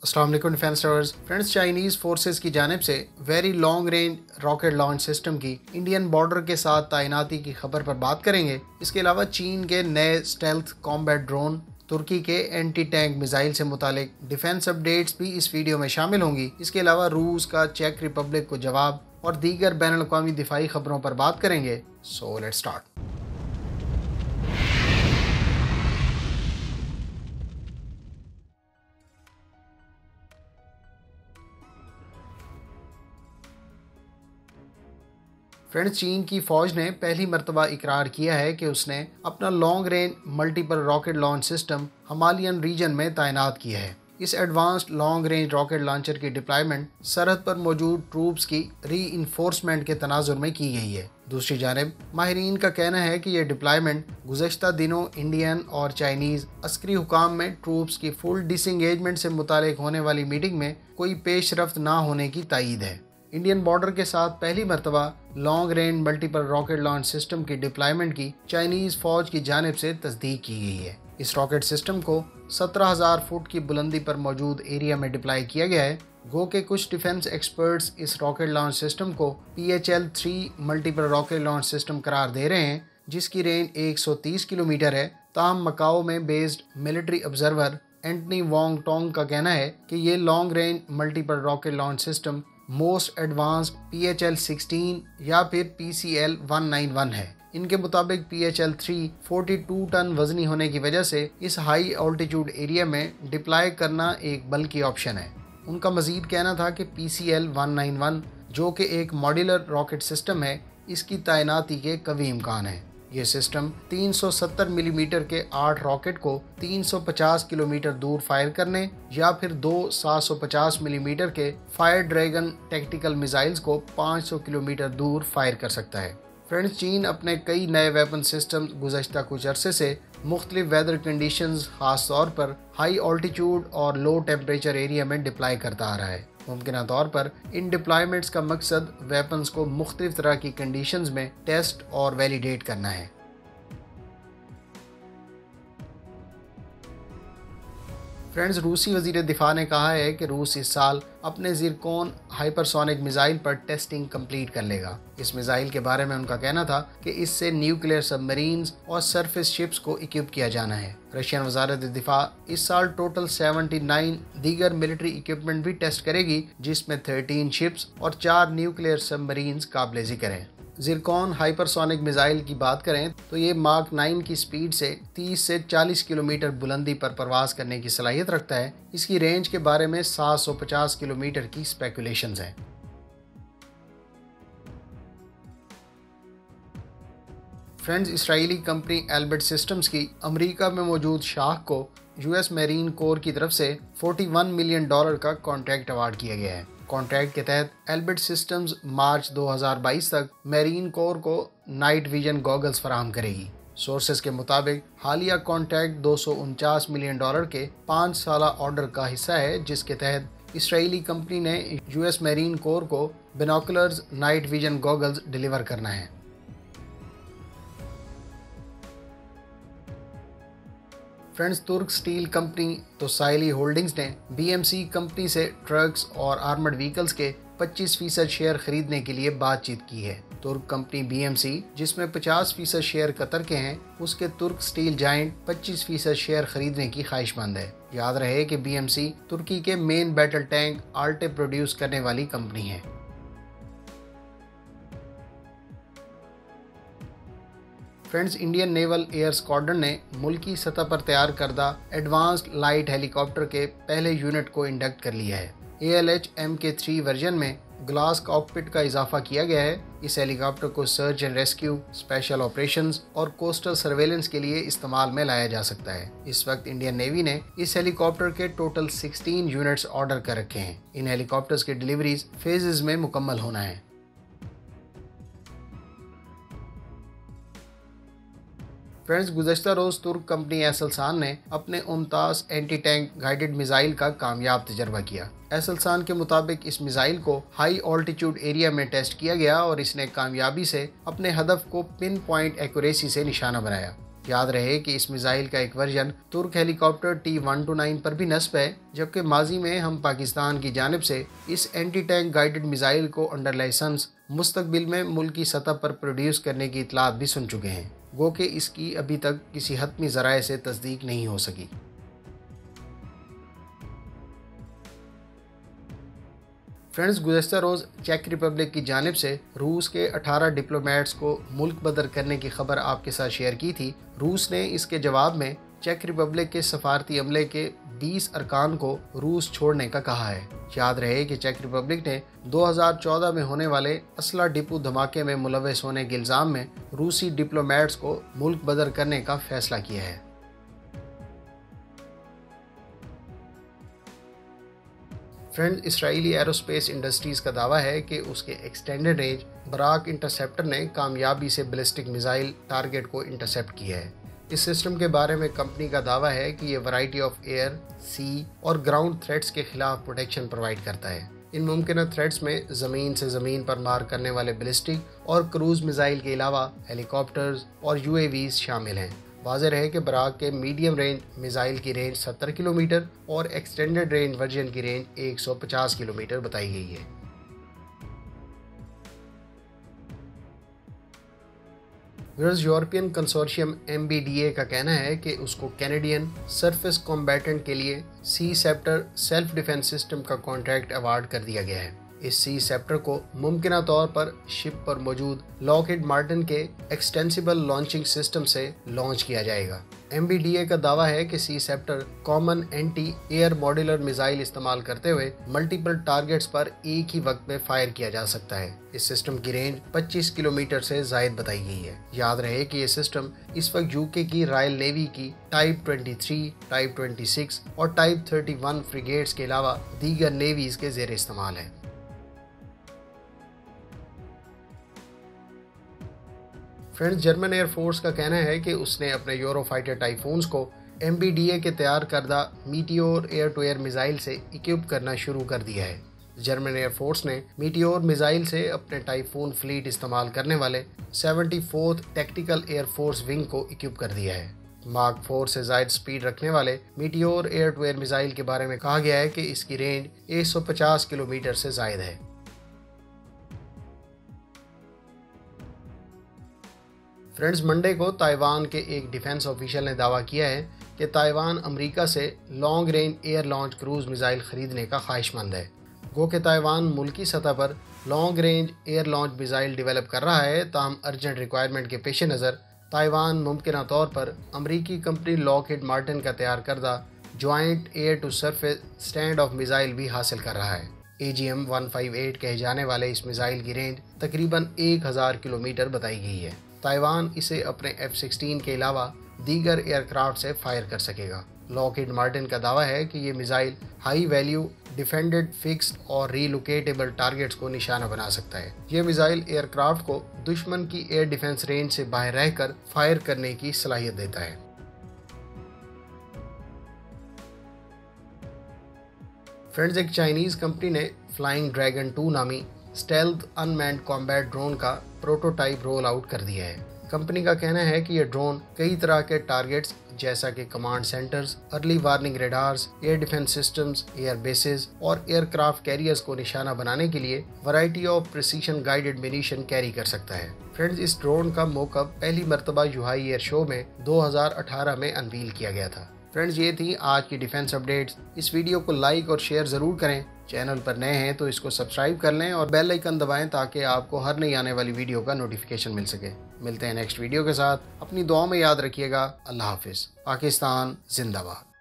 अस्सलाम वालेकुम defence lovers friends, Chinese forces की जानिब से very long range rocket launch system की इंडियन बॉर्डर के साथ तैनाती की खबर पर बात करेंगे। इसके अलावा चीन के नए स्टेल्थ कॉम्बैट ड्रोन, तुर्की के एंटी टैंक मिसाइल से मुतालिक डिफेंस अपडेट्स भी इस वीडियो में शामिल होंगी। इसके अलावा रूस का चेक रिपब्लिक को जवाब और दीगर बैनुल अक़वामी दिफाई खबरों पर बात करेंगे। So let's start. फ्रेंड्स, चीन की फौज ने पहली मर्तबा इकरार किया है कि उसने अपना long range multiple rocket launch system Himalayan region में तैनात किया है। इस advanced long range rocket launcher की डिप्लॉयमेंट सरहद पर मौजूद ट्रूप्स की री इन्फोर्समेंट के तनाजुर में की गई है। दूसरी जानिब माहिरीन का कहना है कि यह डिप्लॉयमेंट गुज़श्ता दिनों इंडियन और चाइनीज़ अस्करी हुकाम में ट्रूप्स की फुल डिसंगेजमेंट से मुतालिक होने वाली मीटिंग में कोई पेशरफ्त ना होने की तायीद है। इंडियन बॉर्डर के साथ पहली मर्तबा long range multiple rocket launch system की डिप्लॉयमेंट की चाइनीज़ फौज की जानिब से तस्दीक की गई है। इस रॉकेट सिस्टम को 17,000 फुट की बुलंदी पर मौजूद एरिया में डिप्लॉय किया गया है। गो के कुछ डिफेंस एक्सपर्ट्स इस रॉकेट लॉन्च सिस्टम को PHL-3 multiple rocket launch system करार दे रहे हैं, जिसकी रेंज 130 किलोमीटर है। ताहम मकाओ में based military observer Antony Wong Tong का कहना है कि ये long range multiple rocket launch system most advanced PHL-16 या फिर PCL-191 है। इनके मुताबिक PHL-3 42 टन वजनी होने की वजह से इस हाई ऑल्टीट्यूड एरिया में डिप्लॉय करना एक बल्कि ऑप्शन है। उनका मजीद कहना था कि PCL-191 जो कि एक मॉड्यूलर रॉकेट सिस्टम है, इसकी तैनाती के कवी इम्कान है। ये सिस्टम 370 मिलीमीटर के 8 रॉकेट को 350 किलोमीटर दूर फायर करने या फिर दो 750 मिलीमीटर के फायर ड्रैगन टैक्टिकल मिसाइल्स को 500 किलोमीटर दूर फायर कर सकता है। फ्रेंड्स, चीन अपने कई नए वेपन सिस्टम गुज़श्ता कुछ अरसे से मुख्तलिफ वेदर कंडीशंस, खास तौर पर हाई ऑल्टीट्यूड और लो टेम्परेचर एरिया में डिप्लॉय करता आ रहा है। मुमकिन तौर पर इन डिप्लॉयमेंट्स का मकसद वेपन्स को मुख्तलिफ तरह की कंडीशंस में टेस्ट और वैलिडेट करना है। फ्रेंड्स, रूसी वज़ीर दिफा ने कहा है कि रूस इस साल अपने ज़िरकोन हाइपरसोनिक मिसाइल पर टेस्टिंग कंप्लीट कर लेगा। इस मिसाइल के बारे में उनका कहना था कि इससे न्यूक्लियर सबमरीन्स और सरफेस शिप्स को इक्विप किया जाना है। रशियन वज़ारत दिफा इस साल टोटल 79 दीगर मिलिट्री इक्विपमेंट भी टेस्ट करेगी, जिसमें 13 शिप्स और 4 न्यूक्लियर सबमरीन्स काबिल ज़िक्र हैं। ज़िरकोन हाइपरसोनिक मिसाइल की बात करें तो ये मार्क 9 की स्पीड से 30 से 40 किलोमीटर बुलंदी पर परवास करने की सलाहियत रखता है। इसकी रेंज के बारे में 750 किलोमीटर की स्पेकुलेशंस हैं। Friends, Israeli company Elbit Systems की अमेरिका में मौजूद शाख को US मैरीन कोर की तरफ से $41 मिलियन का कॉन्ट्रैक्ट अवार्ड किया गया है। कॉन्ट्रैक्ट के तहत एल्बिट सिस्टम्स मार्च 2022 तक मैरीन कोर को नाइट विजन गॉगल्स फराहम करेगी। सोर्सेस के मुताबिक हालिया कॉन्ट्रैक्ट $249 मिलियन के 5 साला ऑर्डर का हिस्सा है, जिसके तहत इसराइली कंपनी ने US मैरीन कोर को binoculars night vision goggles deliver करना है। Friends, Turk steel company Tosyali Holdings ने BMC कंपनी से ट्रक्स और आर्मर्ड व्हीकल्स के 25% शेयर खरीदने के लिए बातचीत की है। तुर्क कंपनी BMC, जिसमें 50% शेयर कतर के हैं, उसके तुर्क स्टील जायंट 25% शेयर खरीदने की ख्वाहिशमंद है। याद रहे कि BMC तुर्की के main battle tank Altay produce करने वाली कंपनी है। Friends, Indian naval air squadron ने मुल्की सतह पर तैयार करदा एडवांस्ड लाइट हेलीकॉप्टर के पहले यूनिट को इंडक्ट कर लिया है। ALH Mk3 वर्जन में ग्लास कॉकपिट का इजाफा किया गया है। इस हेलीकॉप्टर को search and rescue, special operations और कोस्टल सर्वेलेंस के लिए इस्तेमाल में लाया जा सकता है। इस वक्त इंडियन नेवी ने इस हेलीकॉप्टर के टोटल 16 यूनिट्स ऑर्डर कर रखे हैं। इन हेलीकॉप्टर्स की डिलीवरीज फेजेस में मुकम्मल होना है। फ्रेंड्स, गुज़श्ता रोज़ तुर्क कंपनी एसलसान ने अपने 49 एंटी टैंक गाइडेड मिसाइल का कामयाब तजर्बा किया। एसलसान के मुताबिक इस मिसाइल को हाई ऑल्टीट्यूड एरिया में टेस्ट किया गया और इसने कामयाबी से अपने हदफ को पिन पॉइंट एक्यूरेसी से निशाना बनाया। याद रहे कि इस मिसाइल का एक वर्जन तुर्क हेलीकॉप्टर T-129 पर भी नस्ब है, जबकि माजी में हम पाकिस्तान की जानिब से इस एंटी टैंक गाइडेड मिसाइल को अंडर लाइसेंस मुस्तकबिल में मुल्क की सतह पर प्रोड्यूस करने की इतलात भी सुन चुके हैं, गो कि इसकी अभी तक किसी हतमी ज़राए से तस्दीक नहीं हो सकी। फ्रेंड्स, गुज़श्ता रोज़ चेक रिपब्लिक की जानिब से रूस के 18 डिप्लोमेट्स को मुल्क बदर करने की खबर आपके साथ शेयर की थी। रूस ने इसके जवाब में चेक रिपब्लिक के सफारती अमले के 20 अरकान को रूस छोड़ने का कहा है। याद रहे कि चेक रिपब्लिक ने 2014 में होने वाले असला डिपो धमाके में मुलव्वस होने के इल्ज़ाम में रूसी डिप्लोमेट्स को मुल्क बदर करने का फैसला किया है। फ्रेंड, इसराइली एरोस्पेस इंडस्ट्रीज़ का दावा है कि उसके एक्सटेंडेड रेंज बराक इंटरसेप्टर ने कामयाबी से बैलिस्टिक मिसाइल टारगेट को इंटरसेप्ट किया है। इस सिस्टम के बारे में कंपनी का दावा है कि ये वैरायटी ऑफ एयर, सी और ग्राउंड थ्रेट्स के खिलाफ प्रोटेक्शन प्रोवाइड करता है। इन मुमकिन थ्रेट्स में ज़मीन से ज़मीन पर मार करने वाले बैलिस्टिक और क्रूज मिसाइल के अलावा हेलीकॉप्टर्स और UAVs शामिल हैं। वाज़ेह रहे कि बराक के मीडियम रेंज मिसाइल की रेंज 70 किलोमीटर और एक्सटेंडेड रेंज वर्जन की रेंज 150 किलोमीटर बताई गई है। यूरोपियन कंसोर्शियम MBDA का कहना है कि उसको कैनेडियन सरफेस कॉम्बैटेंट के लिए C-SEPTOR सेल्फ डिफेंस सिस्टम का कॉन्ट्रैक्ट अवार्ड कर दिया गया है। इस C-SEPTOR को मुमकिना तौर पर शिप पर मौजूद लॉकहीड मार्टिन के एक्सटेंसिबल लॉन्चिंग सिस्टम से लॉन्च किया जाएगा। MBDA का दावा है कि C-SEPTOR common anti air modular missile इस्तेमाल करते हुए मल्टीपल टारगेट्स पर एक ही वक्त में फायर किया जा सकता है। इस सिस्टम की रेंज 25 किलोमीटर से ज़ायद बताई गई है। याद रहे कि यह सिस्टम इस वक्त UK की रॉयल नेवी की टाइप 23, टाइप 26 और टाइप 31 फ्रिगेट्स के अलावा दीगर नेवीज के ज़ेर इस्तेमाल है। फ्रेंड्स, जर्मन एयरफोर्स का कहना है कि उसने अपने यूरोफाइटर टाइफून्स को MBDA के तैयार करदा meteor air to air missile से इक्विप करना शुरू कर दिया है। जर्मन एयरफोर्स ने मीटियोर मिसाइल से अपने टाइफून फ्लीट इस्तेमाल करने वाले 74th टैक्टिकल एयरफोर्स विंग को इक्विप कर दिया है। मार्क 4 से ज़ायद स्पीड रखने वाले Meteor air to air missile के बारे में कहा गया है कि इसकी रेंज 150 किलोमीटर से ज़ायद है। फ्रेंड्स, मंडे को ताइवान के एक डिफेंस ऑफिशियल ने दावा किया है कि ताइवान अमेरिका से long range air launch cruise missile खरीदने का ख्वाहिशमंद है। गो कि ताइवान मुल्की सतह पर long range air launch missile develop कर रहा है, ताहम अर्जेंट रिक्वायरमेंट के पेश नज़र ताइवान मुमकिना तौर पर अमरीकी कंपनी लॉकहीड मार्टिन का तैयार करदा joint air to surface stand off missile भी हासिल कर रहा है। AGM-158 कहे जाने वाले इस मिसाइल की रेंज तकरीबन 1000 किलोमीटर बताई गई है। ताइवान इसे अपने F-16 के अलावा दीगर एयरक्राफ्ट से फायर कर सकेगा। लॉकहीड मार्टिन का दावा है कि ये missile high value defended, fix और रीलोकेटेबल टारगेट्स को निशाना बना सकता है। ये मिसाइल एयरक्राफ्ट को दुश्मन की एयर डिफेंस रेंज से बाहर रहकर फायर करने की सलाहियत देता है। फ्रेंड्स, एक चाइनीज़ कंपनी ने फ्लाइंग ड्रैगन 2 नामी स्टेल्थ अनमैन्ड कॉम्बैट ड्रोन का प्रोटोटाइप रोल आउट कर दिया है। कंपनी का कहना है कि यह ड्रोन कई तरह के टारगेट्स जैसा कि command centres, early warning radars, air defence systems, air bases और एयरक्राफ्ट कैरियर्स को निशाना बनाने के लिए variety of precision guided munition carry कर सकता है। फ्रेंड्स, इस ड्रोन का मौकब पहली मरतबा यूहाई एयर शो में 2018 में अनवील किया गया था। फ्रेंड्स, ये थी आज की डिफेंस अपडेट्स। इस वीडियो को लाइक और शेयर ज़रूर करें। चैनल पर नए हैं तो इसको सब्सक्राइब कर लें और बेल आइकन दबाएं ताकि आपको हर नई आने वाली वीडियो का नोटिफिकेशन मिल सके। मिलते हैं नेक्स्ट वीडियो के साथ। अपनी दुआ में याद रखिएगा। अल्लाह हाफिज़। पाकिस्तान जिंदाबाद।